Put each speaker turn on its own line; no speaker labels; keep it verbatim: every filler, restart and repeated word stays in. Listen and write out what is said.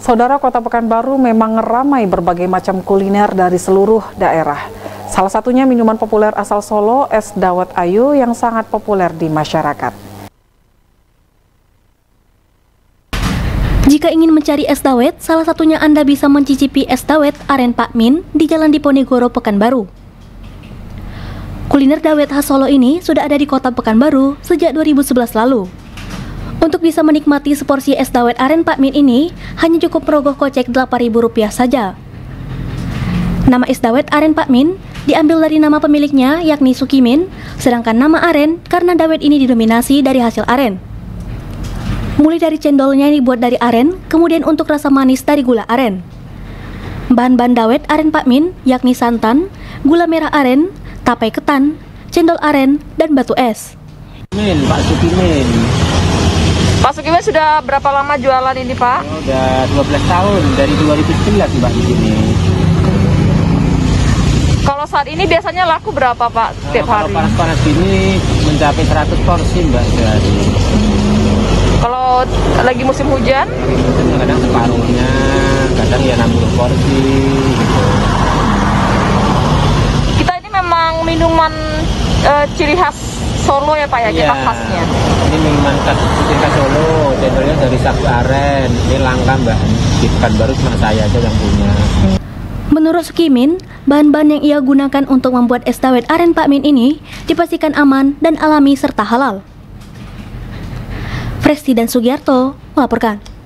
Saudara, Kota Pekanbaru memang ramai berbagai macam kuliner dari seluruh daerah. Salah satunya minuman populer asal Solo, es dawet ayu yang sangat populer di masyarakat.
Jika ingin mencari es dawet, salah satunya Anda bisa mencicipi es dawet aren Pak Min di Jalan Diponegoro, Pekanbaru. Kuliner dawet khas Solo ini sudah ada di Kota Pekanbaru sejak dua ribu sebelas lalu. Untuk bisa menikmati seporsi es dawet aren Pak Min ini, hanya cukup merogoh kocek delapan ribu rupiah saja. Nama es dawet aren Pak Min diambil dari nama pemiliknya, yakni Sukimin, sedangkan nama aren karena dawet ini didominasi dari hasil aren. Mulai dari cendolnya yang dibuat dari aren, kemudian untuk rasa manis dari gula aren. Bahan-bahan dawet aren Pak Min yakni santan, gula merah aren, tapai ketan, cendol aren, dan batu es.
Min, Pak Sukimin.
Pak Sukimin sudah berapa lama jualan ini, Pak?
Oh, udah dua belas tahun, dari dua ribu sebelas Mbak di sini.
Kalau saat ini biasanya laku berapa, Pak, setiap
nah,
hari?
Kalau panas-panas ini mencapai seratus porsi, Mbak, sehari.
Kalau lagi musim hujan?
Lagi musim kadang separuhnya, kadang ya enam puluh porsi gitu.
Kita ini memang minuman uh, ciri khas Solo ya, Pak, ya, kita
Iya,
khasnya.
Ini minuman khas ciri khas Solo, cendolnya dari sagu aren. Ini langka, Mbak. Di Pekanbaru cuma saya aja yang punya.
Menurut Sukimin, bahan-bahan yang ia gunakan untuk membuat es dawet aren Pak Min ini dipastikan aman dan alami serta halal. Presti dan Sugiarto melaporkan.